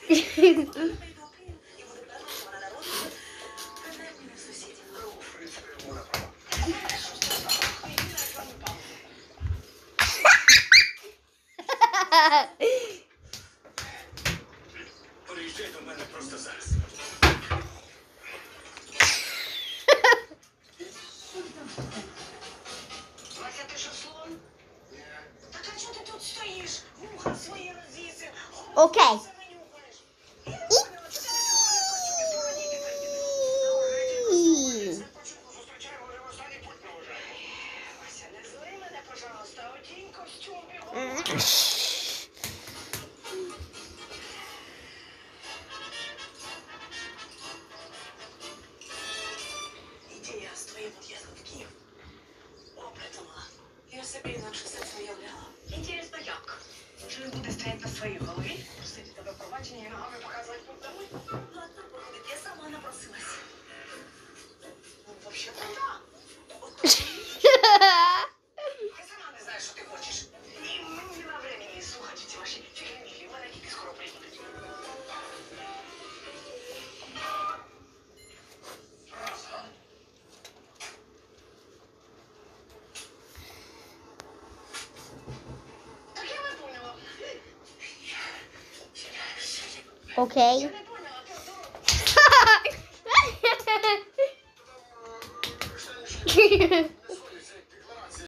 Приїжджай до мене просто зараз. Вася, ти що, слон? Так а чого ти тут стоїш? Вуха свої розвісив. Окей. Вася, не зли мене, пожалуйста, одінь костюм бігом. Ідея з твоїм від'їздом в Київ. О, придумала. Я собі інакше все це уявляла. Інтересно, як? Чи він буде стояти на своїй голові? Просити тебе пробачення і ногами показувати путь домой? Ладно, походить, я сама напросилась. Ну, взагалі-то, да. От ти сама не знаєш, що ти хочеш. І мені нема времени слухати ці ваші фігні. У мене діти скоро приїдуть. Так я не поняла. Окей. Я не поняла, ти Хе-хе.